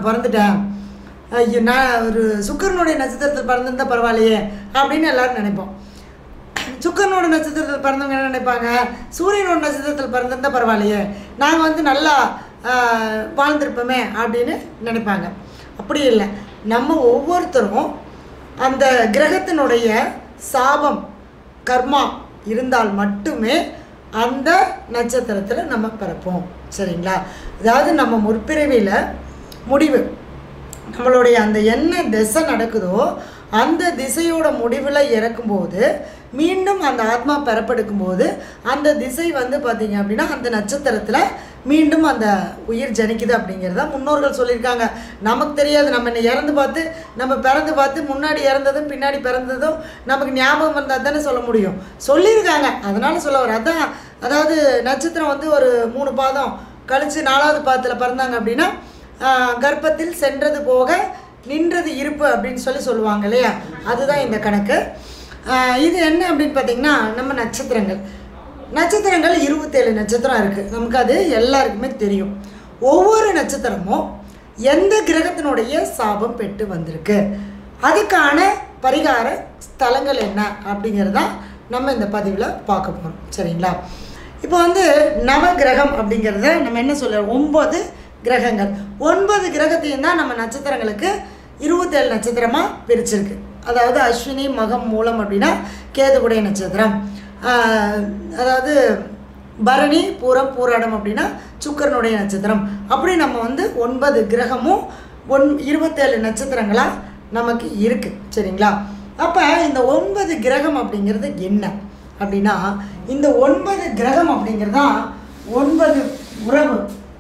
நான் பிறந்துட்டேன், ஐயோ நான் ஒரு சுக்கிரனுடைய நட்சத்திரத்தில் பிறந்திருந்தால் பரவாயில்லையே அப்படின்னு எல்லோரும் நினைப்போம். சுக்கிரனோட நட்சத்திரத்தில் பிறந்தவங்க என்ன நினைப்பாங்க, சூரியனோட நட்சத்திரத்தில் பிறந்திருந்தால் பரவாயில்லையே, நாங்கள் வந்து நல்லா வாழ்ந்திருப்போமே அப்படின்னு நினைப்பாங்க. அப்படி இல்லை, நம்ம ஒவ்வொருத்தரும் அந்த கிரகத்தினுடைய சாபம் கர்மா இருந்தால் மட்டுமே அந்த நட்சத்திரத்தில் நம்ம பிறப்போம். சரிங்களா? அதாவது நம்ம முற்பிறவியில் முடிவு நம்மளுடைய அந்த என்ன திசை நடக்குதோ அந்த திசையோட முடிவில் இறக்கும்போது மீண்டும் அந்த ஆத்மா பெறப்படுக்கும்போது அந்த திசை வந்து பார்த்திங்க அப்படின்னா அந்த நட்சத்திரத்தில் மீண்டும் அந்த உயிர் ஜனிக்குது அப்படிங்கிறத முன்னோர்கள் சொல்லியிருக்காங்க. நமக்கு தெரியாது, நம்ம என்ன இறந்து பார்த்து நம்ம பிறந்து பார்த்து முன்னாடி இறந்ததும் பின்னாடி பிறந்ததும் நமக்கு ஞாபகம் வந்தால் தானே சொல்ல முடியும். சொல்லியிருக்காங்க, அதனால் சொல்ல வர அதான். அதாவது நட்சத்திரம் வந்து ஒரு 3 பாதம் கழித்து 4வது பாதத்தில் பிறந்தாங்க அப்படின்னா கர்ப்பத்தில் சென்றது போக நின்றது இருப்பு அப்படின்னு சொல்லுவாங்க இல்லையா, அதுதான் இந்த கணக்கு. இது என்ன அப்படின்னு பார்த்திங்கன்னா, நம்ம நட்சத்திரங்கள் 27 நட்சத்திரம் இருக்குது. நமக்கு அது எல்லாருக்குமே தெரியும். ஒவ்வொரு நட்சத்திரமும் எந்த கிரகத்தினுடைய சாபம் பெற்று வந்திருக்கு, அதுக்கான பரிகார ஸ்தலங்கள் என்ன அப்படிங்கிறதான் நம்ம இந்த பதிவில் பார்க்க போகிறோம். சரிங்களா? இப்போ வந்து நவகிரகம் அப்படிங்கிறத நம்ம என்ன சொல்கிறோம், 9 கிரகங்கள். 9 கிரகத்தையும் தான் நம்ம நட்சத்திரங்களுக்கு 27 நட்சத்திரமாக பிரிச்சிருக்கு. அதாவது அஸ்வினி மகம் மூலம் அப்படின்னா கேதுவுடைய நட்சத்திரம், அதாவது பரணி பூரம் பூராடம் அப்படின்னா சுக்கிரனுடைய நட்சத்திரம். அப்படி நம்ம வந்து 9 கிரகமும் 27 நட்சத்திரங்களாக நமக்கு இருக்குது. சரிங்களா? அப்போ இந்த 9 கிரகம் அப்படிங்கிறது என்ன அப்படின்னா, இந்த 9 கிரகம் அப்படிங்கிறது தான் 9 உறவு.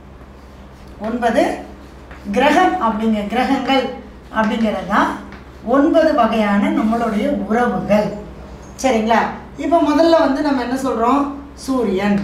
9 கிரகம் கிரகங்கள் அப்படிங்கிறது தான் 9 வகையான நம்மளுடைய உறவுகள். சரிங்களா? இப்போ முதல்ல வந்து நம்ம என்ன சொல்கிறோம், சூரியன்,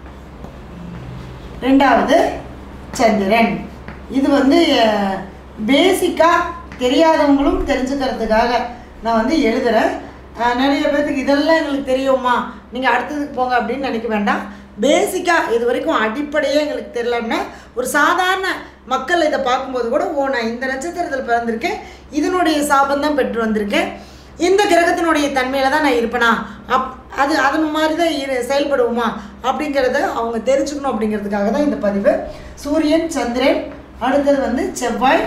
2வது சந்திரன். இது வந்து பேசிக்காக தெரியாதவங்களும் தெரிஞ்சுக்கிறதுக்காக நான் வந்து எழுதுகிறேன். நிறைய பேர்த்துக்கு இதெல்லாம் எங்களுக்கு தெரியுமா, நீங்கள் அடுத்ததுக்கு போங்க அப்படின்னு நினைக்க வேண்டாம். பேசிக்காக இது வரைக்கும் அடிப்படையே எங்களுக்கு தெரியலன்னா ஒரு சாதாரண மக்கள் இதை பார்க்கும்போது கூட, ஓ நான் இந்த நட்சத்திரத்தில் பிறந்திருக்கேன், இதனுடைய சாபம் தான் பெற்று வந்திருக்கேன், இந்த கிரகத்தினுடைய தன்மையில் தான் நான் இருப்பேனா, அது மாதிரி தான் செயல்படுவோமா அப்படிங்கிறத அவங்க தெரிஞ்சுக்கணும். அப்படிங்கிறதுக்காக தான் இந்த பதிவு. சூரியன், சந்திரன், அடுத்தது வந்து செவ்வாய்,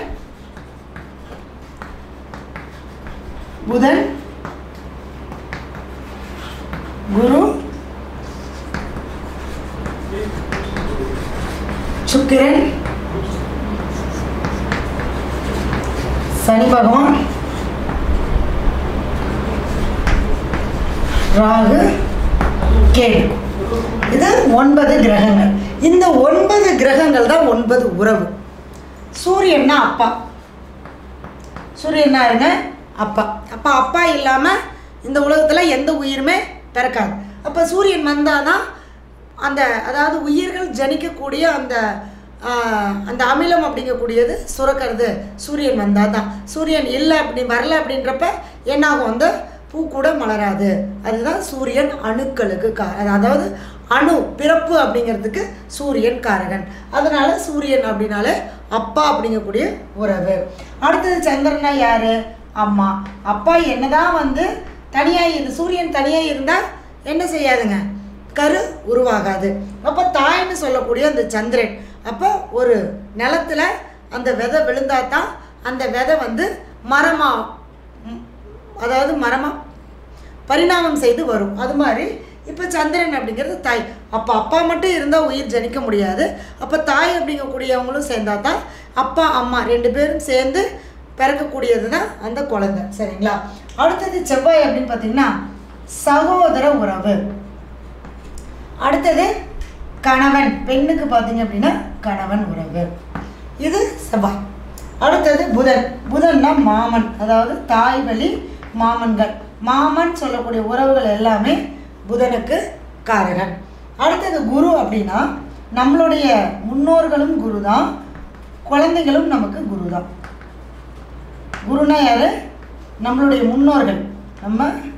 புதன், குரு, சுக்கிரன், சனி பகவான், ராகு, கேது. இது 9 கிரகங்கள். இந்த 9 கிரகங்கள் தான் 9 உறவு. சூரியன்னா அப்பா, சூரியன்னா இருங்க அப்பா. அப்பா இல்லாமல் இந்த உலகத்தில் எந்த உயிருமே பிறக்காது. அப்போ சூரியன் வந்தால் தான் அந்த அதாவது உயிர்கள் ஜனிக்கக்கூடிய அந்த அமிலம் அப்படிங்கக்கூடியது சுரக்கிறது சூரியன் வந்தால் தான். சூரியன் இல்லை வரல அப்படின்றப்ப என்னாகும், அந்த பூ கூட மலராது. அதுதான் சூரியன் அணுக்களுக்கு அதாவது அணு பிறப்பு அப்படிங்கிறதுக்கு சூரியன் காரகன். அதனால சூரியன் அப்படின்னாலே அப்பா அப்படிங்கக்கூடிய உறவு. அடுத்தது சந்திரனா யாரு, அம்மா. அப்பா என்னதான் வந்து தனியாக சூரியன் தனியாக இருந்தால் என்ன செய்யாதுங்க, கரு உருவாகாது. அப்போ தாய்ன்னு சொல்லக்கூடிய அந்த சந்திரன், அப்போ ஒரு நிலத்தில் அந்த விதை விழுந்தால் தான் அந்த விதை வந்து மரமாக பரிணாமம் செய்து வரும். அது மாதிரி இப்போ சந்திரன் அப்படிங்கிறது தாய். அப்போ அப்பா மட்டும் இருந்தால் உயிர் ஜனிக்க முடியாது. அப்போ தாய் அப்படிங்கக்கூடியவங்களும் சேர்ந்தால் தான் அப்பா அம்மா 2 பேரும் சேர்ந்து பிறக்கக்கூடியது தான் அந்த குழந்தை. சரிங்களா? அடுத்தது செவ்வாய் அப்படின்னு பார்த்தீங்கன்னா சகோதர உறவு. அடுத்தது கணவன், பெண்ணுக்கு பார்த்தீங்க அப்படின்னா கணவன் உறவு. இது செவ்வாய். அடுத்தது புதன்னா மாமன், அதாவது தாய் வழி மாமன்கள். மாமன் சொல்லக்கூடிய உறவுகள் எல்லாமே புதனுக்கு காரகன். அடுத்தது குரு அப்படின்னா நம்மளுடைய முன்னோர்களும் குரு தான், குழந்தைகளும் நமக்கு குரு தான். குருனா யாரு, நம்மளுடைய முன்னோர்கள். நம்ம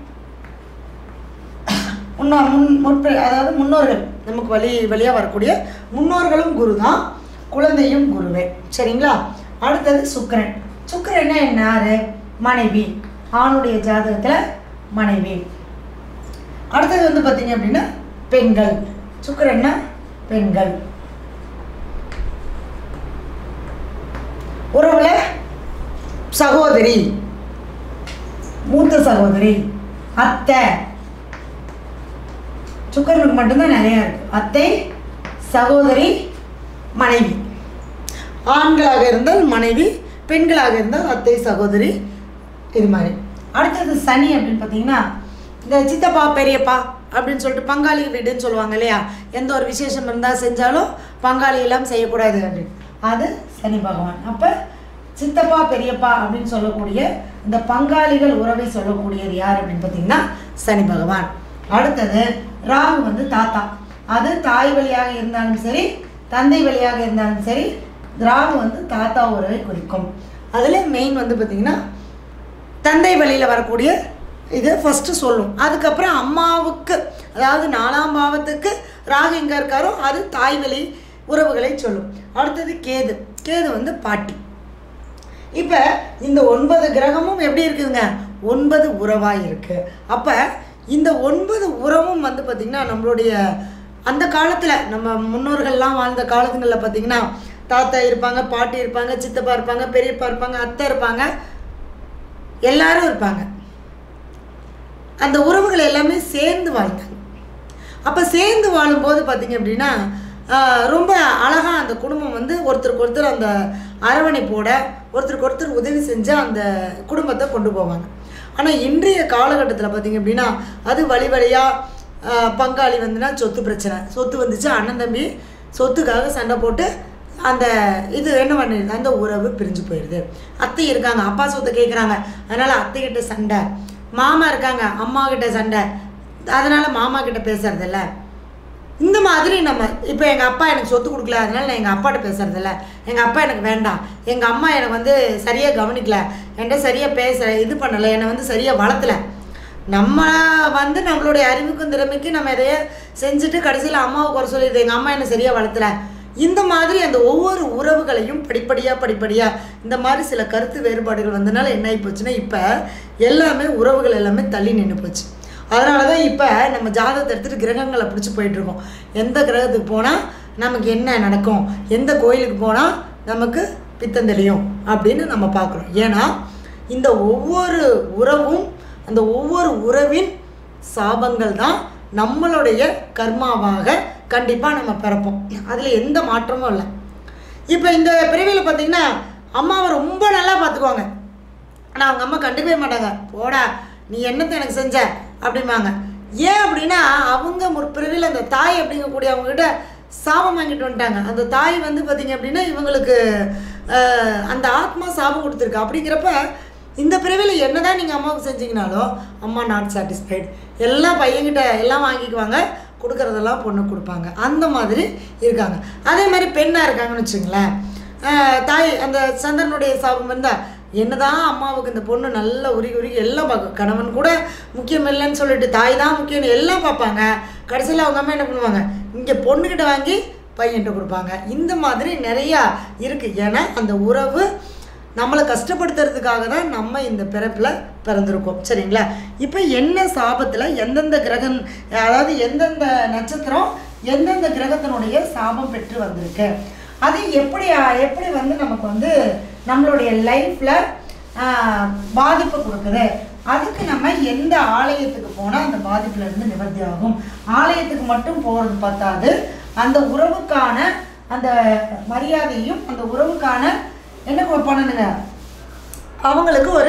அதாவது முன்னோர்கள், நமக்கு வழியாக வரக்கூடிய முன்னோர்களும் குரு தான், குழந்தையும் குருவே. சரிங்களா? அடுத்தது சுக்கிரன். சுக்கிரன்னா என்ன? யாரு? மனைவி. ஆணுடைய ஜாதகத்தில் மனைவி. அடுத்தது வந்து பார்த்தீங்க அப்படின்னா பெண்கள். சுக்கிரன்னா பெண்கள். உறவுல சகோதரி, மூத்த சகோதரி, அத்தை. சுக்கிரனுக்கு மட்டும்தான் நிறையா இருக்கு. அத்தை, சகோதரி, மனைவி. ஆண்களாக இருந்தால் மனைவி, பெண்களாக இருந்தால் அத்தை, சகோதரி, இது மாதிரி. அடுத்தது சனி அப்படின்னு பார்த்தீங்கன்னா இந்த சித்தப்பா பெரியப்பா அப்படின்னு சொல்லிட்டு பங்காளி வீடுன்னு சொல்லுவாங்க இல்லையா? எந்த ஒரு விசேஷம் இருந்தால் செஞ்சாலும் பங்காளி எல்லாம் செய்யக்கூடாது அப்படின்னு. அது சனி பகவான். அப்போ சித்தப்பா பெரியப்பா அப்படின்னு சொல்லக்கூடிய இந்த பங்காளிகள் உறவை சொல்லக்கூடியது யார் அப்படின்னு பார்த்தீங்கன்னா சனி பகவான். அடுத்தது ராகு வந்து தாத்தா. அது தாய் வழியாக இருந்தாலும் சரி, தந்தை வழியாக இருந்தாலும் சரி, ராகு வந்து தாத்தா உறவை குறிக்கும். அதில் மெயின் வந்து பார்த்திங்கன்னா தந்தை வழியில் வரக்கூடிய இது ஃபஸ்ட்டு சொல்லும். அதுக்கப்புறம் அம்மாவுக்கு, அதாவது 4ஆம் பாவத்துக்கு ராகு எங்கே இருக்காரோ அது தாய் வழி உறவுகளை சொல்லும். அடுத்தது கேது. கேது வந்து பாட்டி. இப்போ இந்த 9 கிரகமும் எப்படி இருக்குதுங்க? 9 உறவாக இருக்குது. அப்போ இந்த 9 உறவும் வந்து பார்த்திங்கன்னா நம்மளுடைய அந்த காலத்தில் நம்ம முன்னோர்கள்லாம் வாழ்ந்த காலத்துங்களில் பார்த்திங்கன்னா தாத்தா இருப்பாங்க, பாட்டி இருப்பாங்க, சித்தப்பா இருப்பாங்க, பெரியப்பா இருப்பாங்க, அத்தை இருப்பாங்க, எல்லாரும் இருப்பாங்க. அந்த உறவுகள் எல்லாமே சேர்ந்து வாழ்ந்தாங்க. அப்போ சேர்ந்து வாழும்போது பார்த்திங்க அப்படின்னா ரொம்ப அழகாக அந்த குடும்பம் வந்து ஒருத்தருக்கு ஒருத்தர் அந்த அரவணைப்போட ஒருத்தருக்கு ஒருத்தர் உதவி செஞ்சு அந்த குடும்பத்தை கொண்டு போவாங்க. ஆனால் இன்றைய காலகட்டத்தில் பார்த்திங்க அப்படின்னா அது வழி வழியாக பங்காளி வந்துன்னா சொத்து பிரச்சனை. சொத்து வந்துச்சு, அண்ணன் தம்பி சொத்துக்காக சண்டை போட்டு அந்த இது என்ன பண்ணிடுது, அந்த உறவு பிரிஞ்சு போயிடுது. அத்தை இருக்காங்க, அப்பா சொத்தை கேட்குறாங்க, அதனால் அத்தைக்கிட்ட சண்டை. மாமா இருக்காங்க, அம்மா கிட்ட சண்டை, அதனால் மாமா கிட்ட பேசுறதில்ல. இந்த மாதிரி நம்ம இப்போ எங்கள் அப்பா எனக்கு சொத்து கொடுக்கல, அதனால் நான் எங்கள் அப்பாட்ட பேசுறதில்ல. எங்கள் அப்பா எனக்கு வேண்டாம், எங்கள் அம்மா எனக்கு வந்து சரியாக கவனிக்கல, என்கிட்ட சரியாக இது பண்ணலை, என்னை வந்து சரியாக வளர்த்தலை. நம்ம வந்து நம்மளுடைய அறிவுக்கும் திறமைக்கு நம்ம எதைய செஞ்சுட்டு கடைசியில் அம்மாவை குறை சொல்லிடுது, எங்கள் அம்மா என்னை சரியாக வளர்த்தலை. இந்த மாதிரி அந்த ஒவ்வொரு உறவுகளையும் படிப்படியாக இந்த மாதிரி சில கருத்து வேறுபாடுகள் வந்தனால என்ன ஆகி போச்சுன்னா இப்போ எல்லாமே உறவுகள் எல்லாமே தள்ளி நின்று போச்சு. அதனால தான் இப்போ நம்ம ஜாதகத்தை எடுத்துகிட்டு கிரகங்களை பிடிச்சி போயிட்டுருக்கோம். எந்த கிரகத்துக்கு போனால் நமக்கு என்ன நடக்கும், எந்த கோயிலுக்கு போனால் நமக்கு பித்தம் தெளியும் அப்படின்னு நம்ம பார்க்குறோம். ஏன்னா இந்த ஒவ்வொரு உறவும், அந்த ஒவ்வொரு உறவின் சாபங்கள் தான் நம்மளுடைய கர்மாவாக கண்டிப்பாக நம்ம பிறப்போம். அதில் எந்த மாற்றமும் இல்லை. இப்போ இந்த பிறவியில் பார்த்திங்கன்னா அம்மாவை ரொம்ப நல்லா பார்த்துக்குவாங்க, ஆனால் அவங்க அம்மா கண்டுக்கவே மாட்டாங்க. போடா நீ என்னத்தை எனக்கு செஞ்ச அப்படிம்பாங்க. ஏன் அப்படின்னா அவங்க முற்பிறவியில் அந்த தாய் அப்படிங்கக்கூடிய அவங்ககிட்ட சாபம் வாங்கிட்டு வந்துட்டாங்க. அந்த தாய் வந்து பார்த்திங்க அப்படின்னா இவங்களுக்கு அந்த ஆத்மா சாபம் கொடுத்துருக்கு. அப்படிங்கிறப்ப இந்த பிறவியில் என்ன தான் நீங்கள் அம்மாவுக்கு செஞ்சீங்கனாலும் அம்மா நாட் சாட்டிஸ்ஃபைடு, எல்லாம் பையன்கிட்ட எல்லாம் வாங்கிக்குவாங்க, கொடுக்குறதெல்லாம் பொண்ணு கொடுப்பாங்க. அந்த மாதிரி இருக்காங்க. அதே மாதிரி பெண்ணாக இருக்காங்கன்னு வச்சுங்களேன், தாய் அந்த சந்திரனுடைய சாபம் இருந்தால் என்னதான் அம்மாவுக்கு இந்த பொண்ணு நல்லா உருகி எல்லாம் பார்க்கும். கணவன் கூட முக்கியம் இல்லைன்னு சொல்லிட்டு தாய் தான் முக்கியம்னு எல்லாம் பார்ப்பாங்க. கடைசியில் அவங்க அம்மா என்ன பண்ணுவாங்க, இங்கே பொண்ணுக்கிட்ட வாங்கி பையன்கிட்ட கொடுப்பாங்க. இந்த மாதிரி நிறையா இருக்குது. ஏன்னா அந்த உறவு நம்மளை கஷ்டப்படுத்துறதுக்காக தான் நம்ம இந்த பிறப்பில் பிறந்திருக்கோம். சரிங்களா? இப்போ என்ன சாபத்தில் எந்தெந்த கிரகம், அதாவது எந்தெந்த நட்சத்திரம் எந்தெந்த கிரகத்தினுடைய சாபம் பெற்று வந்திருக்கு, அது எப்படி வந்து நமக்கு வந்து நம்மளுடைய லைஃப்பில் பாதிப்பு கொடுக்குது, அதுக்கு நம்ம எந்த ஆலயத்துக்கு போனால் அந்த பாதிப்புலேருந்து நிவர்த்தி ஆகும். ஆலயத்துக்கு மட்டும் போகிறது பார்த்தாது, அந்த உறவுக்கான அந்த மரியாதையும் அந்த உறவுக்கான என்ன பண்ணணுங்க, அவங்களுக்கு ஒரு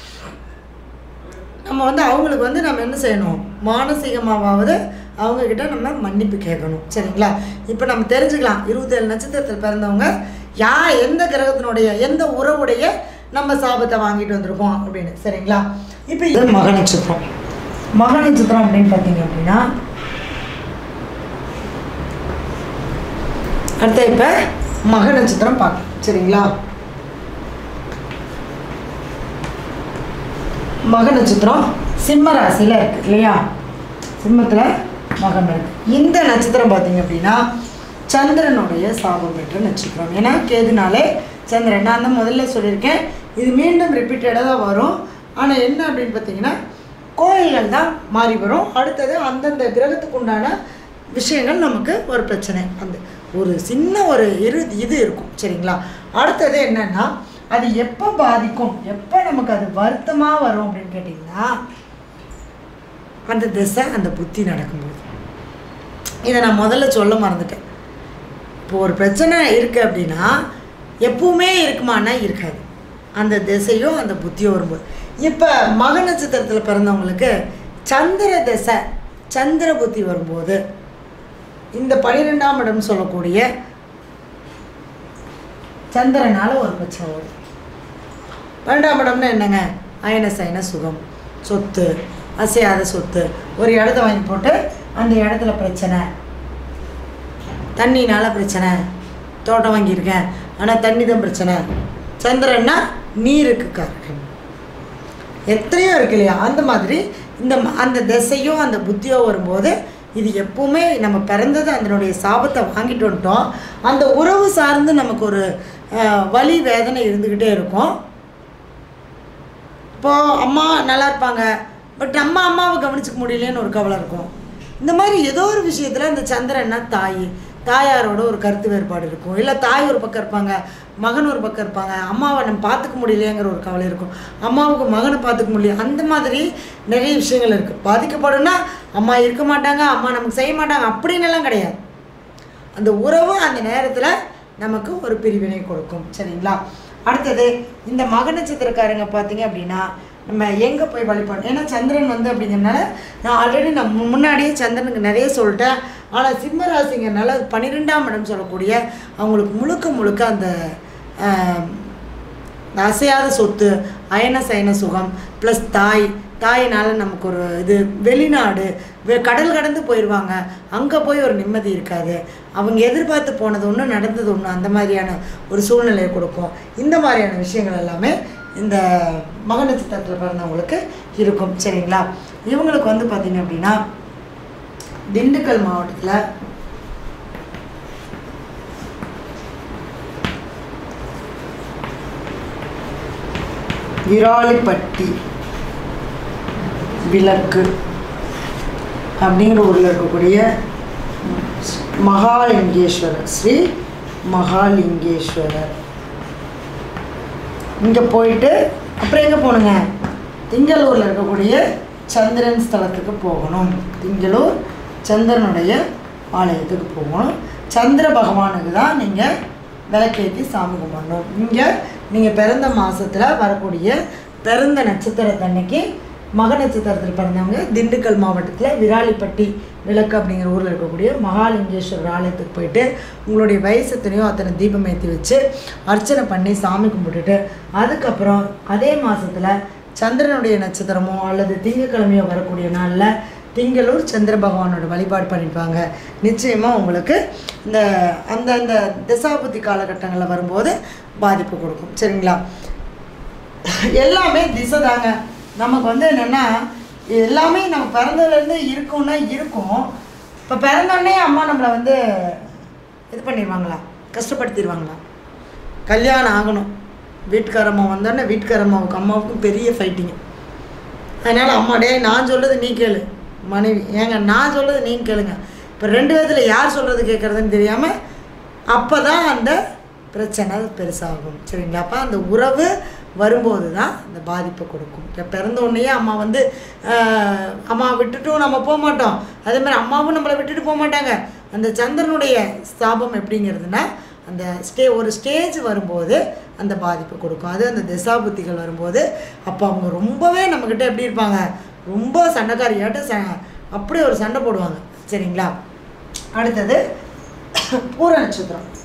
நம்ம வந்து அவங்களுக்கு வந்து நம்ம என்ன செய்யணும், மானசீகமாவது அவங்கக்கிட்ட நம்ம மன்னிப்பு கேட்கணும். சரிங்களா? இப்போ நம்ம தெரிஞ்சுக்கலாம் 27 நட்சத்திரத்தில் பிறந்தவங்க எந்த கிரகத்தினுடைய எந்த உறவுடைய நம்ம சாபத்தை வாங்கிட்டு வந்திருக்கோம் அப்படின்னு. சரிங்களா? இப்போ இது மக நட்சத்திரம். மக நட்சத்திரம் அப்படின்னு பார்த்தீங்க அப்படின்னா அடுத்த இப்போ மக நட்சத்திரம் பார்க்கலாம். சரிங்களா? மக நட்சத்திரம் சிம்ம ராசியில் இருக்குது இல்லையா? சிம்மத்தில் மகம் இருக்குது. இந்த நட்சத்திரம் பார்த்திங்க அப்படின்னா சந்திரனுடைய சாபம் பெற்ற நட்சத்திரம். ஏன்னா கேதுனாலே சந்திரன். நான் தான் முதல்ல சொல்லியிருக்கேன், இது மீண்டும் ரிப்பீட்டடாக தான் வரும். ஆனால் என்ன அப்படின்னு பார்த்தீங்கன்னா கோயில்கள் தான் மாறி வரும். அடுத்தது அந்தந்த கிரகத்துக்கு உண்டான விஷயங்கள் நமக்கு ஒரு பிரச்சனை, அந்த ஒரு சின்ன ஒரு இது இருக்கும். சரிங்களா? அடுத்தது என்னென்னா அது எப்போ பாதிக்கும், எப்போ நமக்கு அது வருத்தமாக வரும் அப்படின்னு கேட்டிங்கன்னா அந்த திசை அந்த புத்தி நடக்கும்போது. இதை நான் முதல்ல சொல்ல மறந்துட்டேன். இப்போ ஒரு பிரச்சனை இருக்குது அப்படின்னா எப்பவுமே இருக்குமானா இருக்காது, அந்த திசையும் அந்த புத்தியும் வரும்போது. இப்போ மக நட்சத்திரத்தில் பிறந்தவங்களுக்கு சந்திர திசை சந்திர புத்தி வரும்போது இந்த 12ஆம் இடம் சொல்லக்கூடிய சந்திரனால் ஒரு பிரச்சனை வரும். 12ஆம் இடம்னா என்னங்க? அயன சயன சுகம், சொத்து, அசையாத சொத்து. ஒரு இடத்த வாங்கி போட்டு அந்த இடத்துல பிரச்சனை, தண்ணினால் பிரச்சனை, தோட்டம் வாங்கியிருக்கேன் ஆனால் தண்ணி தான் பிரச்சனை. சந்திரன்னா நீருக்கு காரகன். எத்தனையோ இருக்கு இல்லையா? அந்த மாதிரி அந்த திசையோ அந்த புத்தியோ வரும்போது இது எப்பவுமே நம்ம பிறந்தது அதனுடைய சாபத்தை வாங்கிட்டு வந்துட்டோம். அந்த உறவு சார்ந்து நமக்கு ஒரு வலி வேதனை இருந்துக்கிட்டே இருக்கும். இப்போது அம்மா நல்லா இருப்பாங்க, பட் நம்ம அம்மாவை கவனிச்சிக்க முடியலன்னு ஒரு கவலை இருக்கும். இந்த மாதிரி ஏதோ ஒரு விஷயத்தில் அந்த சந்திரன்னா தாயாரோட ஒரு கருத்து வேறுபாடு இருக்கும். இல்லை தாய் ஒரு பக்கம் இருப்பாங்க, மகன் ஒரு பக்கம் இருப்பாங்க. அம்மாவை நம்ம பார்த்துக்க முடியலையேங்கிற ஒரு கவலை இருக்கும், அம்மாவுக்கு மகனை பார்த்துக்க முடியல. அந்த மாதிரி நிறைய விஷயங்கள் இருக்குது. பாதிக்கப்படும்னா அம்மா இருக்க மாட்டாங்க, அம்மா நமக்கு செய்ய மாட்டாங்க அப்படின்னெல்லாம் கிடையாது. அந்த உறவு அந்த நேரத்தில் நமக்கு ஒரு பிரிவினை கொடுக்கும். சரிங்களா? அடுத்தது இந்த மக நட்சத்திரக்காரங்க பார்த்தீங்க அப்படின்னா நம்ம எங்கே போய் வழிபாடு, ஏன்னா சந்திரன் அப்படிங்கிறனால நான் ஆல்ரெடி முன்னாடியே சந்திரனுக்கு நிறைய சொல்லிட்டேன். ஆனால் சிம்ம ராசிங்கிறனால 12ஆம் இடம் சொல்லக்கூடிய அவங்களுக்கு முழுக்க அந்த அசையாத சொத்து, அயன சயன சுகம் ப்ளஸ் தாயினால் நமக்கு ஒரு இது, வெளிநாடு கடல் கடந்து போயிடுவாங்க, அங்கே போய் ஒரு நிம்மதி இருக்காது, அவங்க எதிர்பார்த்து போனது ஒன்று நடந்தது ஒன்று, அந்த மாதிரியான ஒரு சூழ்நிலையை கொடுக்கும். இந்த மாதிரியான விஷயங்கள் எல்லாமே இந்த மக நட்சத்திரத்தில் பிறந்தவங்களுக்கு இருக்கும். சரிங்களா? இவங்களுக்கு பார்த்திங்க அப்படின்னா திண்டுக்கல் மாவட்டத்தில் விராலிப்பட்டி விளக்கு அப்படிங்கிற ஊரில் இருக்கக்கூடிய மகாலிங்கேஸ்வரர், ஸ்ரீ மகாலிங்கேஸ்வரர், இங்கே போயிட்டு அப்புறம் எங்கே போகணுங்க? திங்களூரில் இருக்கக்கூடிய சந்திரன் ஸ்தலத்துக்கு போகணும். திங்களூர் சந்திரனுடைய ஆலயத்துக்கு போகணும். சந்திர பகவானுக்கு தான் நீங்கள் விளக்கேற்றி சாமி கும்பிடணும். இங்கே நீங்கள் பிறந்த மாதத்தில் வரக்கூடிய பிறந்த நட்சத்திரத்தன்னைக்கு மக நட்சத்திரத்தில் பிறந்தவங்க திண்டுக்கல் மாவட்டத்தில் விராலிப்பட்டி விளக்கு அப்படிங்கிற ஊரில் இருக்கக்கூடிய மகாலிங்கேஸ்வரர் ஆலயத்துக்கு போயிட்டு உங்களுடைய வயசு எத்தனையோ அத்தனை தீபம் ஏற்றி வச்சு அர்ச்சனை பண்ணி சாமி கும்பிட்டுட்டு அதுக்கப்புறம் அதே மாதத்தில் சந்திரனுடைய நட்சத்திரமோ அல்லது திங்கக்கிழமையோ வரக்கூடிய நாளில் திங்களூர் சந்திர பகவானோட வழிபாடு பண்ணிப்பாங்க. நிச்சயமாக உங்களுக்கு இந்த அந்தந்த திசாபுத்தி காலகட்டங்களில் வரும்போது பாதிப்பு கொடுக்கும். சரிங்களா? எல்லாமே திசை தாங்க. நமக்கு என்னென்னா எல்லாமே நம்ம பிறந்ததுலேருந்து இருக்கும்னா இருக்கும். இப்போ பிறந்தோடனே அம்மா நம்மளை இது பண்ணிடுவாங்களா, கஷ்டப்படுத்திடுவாங்களா? கல்யாணம் ஆகணும், வீட்டுக்காரம்மா வந்தோடனே வீட்டுக்காரம்மாவுக்கு அம்மாவுக்கும் பெரிய ஃபைட்டிங்க. அதனால் அம்மாடே நான் சொல்கிறது நீ கேளு, மனைவி ஏங்க நான் சொல்கிறது நீங்கள் கேளுங்க. இப்போ 2 பேர்த்தில் யார் சொல்கிறது கேட்குறதுன்னு தெரியாமல் அப்போ தான் அந்த பிரச்சனை பெருசாகும். சரிங்களா? அப்போ அந்த உறவு வரும்போது தான் அந்த பாதிப்பை கொடுக்கும். இப்போ பிறந்தோடனேயே அம்மா அம்மா விட்டுட்டும் நம்ம போக மாட்டோம், அதேமாதிரி அம்மாவும் நம்மளை விட்டுட்டு போக மாட்டாங்க. அந்த சந்திரனுடைய ஸ்தாபம் எப்படிங்கிறதுனா அந்த ஒரு ஸ்டேஜ் வரும்போது அந்த பாதிப்பு கொடுக்கும். அது அந்த திசாபுத்திகள் வரும்போது அப்போ அவங்க ரொம்பவே நம்மக்கிட்ட எப்படி இருப்பாங்க, ரொம்ப சண்டைக்காரியாட்ட அப்படியே ஒரு சண்டை போடுவாங்க. சரிங்களா? அடுத்தது பூர நட்சத்திரம்.